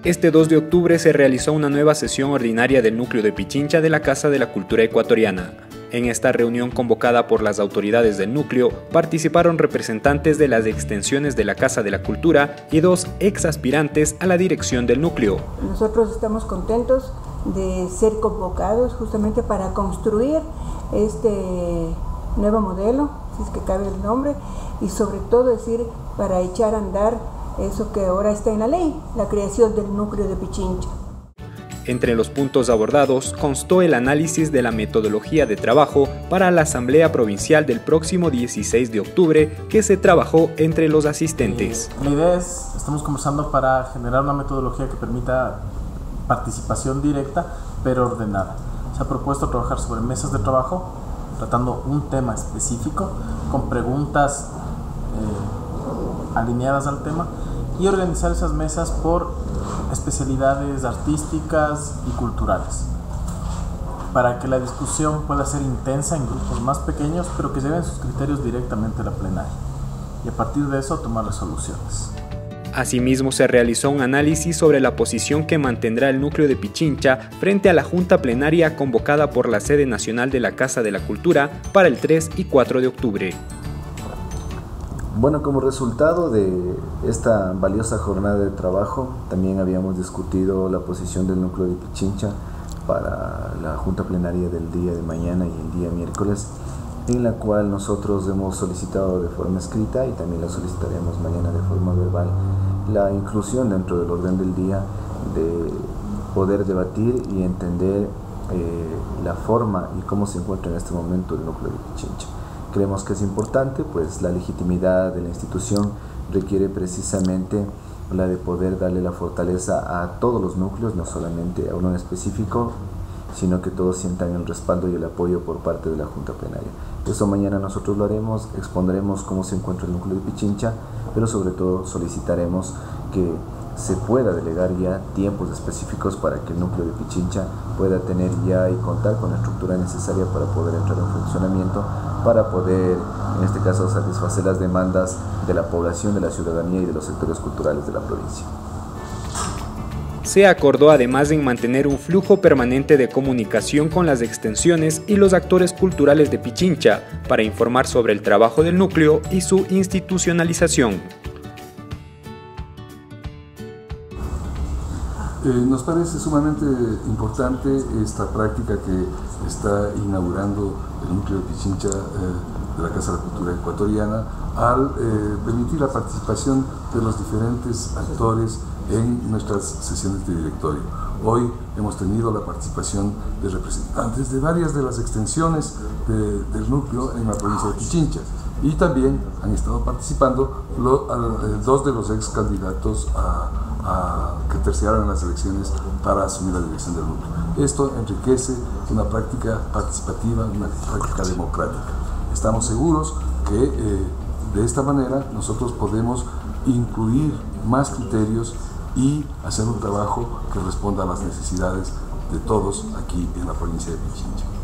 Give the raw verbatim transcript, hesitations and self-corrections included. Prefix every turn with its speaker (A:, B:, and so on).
A: Este dos de octubre se realizó una nueva sesión ordinaria del núcleo de Pichincha de la Casa de la Cultura Ecuatoriana. En esta reunión convocada por las autoridades del núcleo, participaron representantes de las extensiones de la Casa de la Cultura y dos ex aspirantes a la dirección del núcleo.
B: Nosotros estamos contentos de ser convocados justamente para construir este nuevo modelo, si es que cabe el nombre, y sobre todo decir para echar a andar eso que ahora está en la ley, la creación del núcleo de Pichincha.
A: Entre los puntos abordados constó el análisis de la metodología de trabajo para la Asamblea Provincial del próximo dieciséis de octubre que se trabajó entre los asistentes.
C: La idea es, estamos conversando para generar una metodología que permita participación directa pero ordenada. Se ha propuesto trabajar sobre mesas de trabajo tratando un tema específico con preguntas eh, alineadas al tema y organizar esas mesas por especialidades artísticas y culturales para que la discusión pueda ser intensa en grupos más pequeños pero que lleven sus criterios directamente a la plenaria y a partir de eso tomar resoluciones.
A: Asimismo, se realizó un análisis sobre la posición que mantendrá el núcleo de Pichincha frente a la Junta Plenaria convocada por la sede nacional de la Casa de la Cultura para el tres y cuatro de octubre.
D: Bueno, como resultado de esta valiosa jornada de trabajo, también habíamos discutido la posición del núcleo de Pichincha para la Junta Plenaria del día de mañana y el día miércoles, en la cual nosotros hemos solicitado de forma escrita y también la solicitaremos mañana de forma verbal la inclusión dentro del orden del día de poder debatir y entender eh, la forma y cómo se encuentra en este momento el núcleo de Pichincha. Creemos que es importante, pues la legitimidad de la institución requiere precisamente la de poder darle la fortaleza a todos los núcleos, no solamente a uno en específico, sino que todos sientan el respaldo y el apoyo por parte de la Junta Plenaria. Eso mañana nosotros lo haremos, expondremos cómo se encuentra el núcleo de Pichincha, pero sobre todo solicitaremos que se pueda delegar ya tiempos específicos para que el núcleo de Pichincha pueda tener ya y contar con la estructura necesaria para poder entrar en funcionamiento, para poder, en este caso, satisfacer las demandas de la población, de la ciudadanía y de los sectores culturales de la provincia.
A: Se acordó además en mantener un flujo permanente de comunicación con las extensiones y los actores culturales de Pichincha para informar sobre el trabajo del núcleo y su institucionalización.
E: Eh, nos parece sumamente importante esta práctica que está inaugurando el núcleo de Pichincha eh, de la Casa de la Cultura Ecuatoriana al eh, permitir la participación de los diferentes actores en nuestras sesiones de directorio. Hoy hemos tenido la participación de representantes de varias de las extensiones de, del núcleo en la provincia de Pichincha y también han estado participando lo, a, dos de los ex candidatos a, a, que terciaron en las elecciones para asumir la dirección del núcleo. Esto enriquece una práctica participativa, una práctica democrática. Estamos seguros que eh, de esta manera nosotros podemos incluir más criterios y hacer un trabajo que responda a las necesidades de todos aquí en la provincia de Pichincha.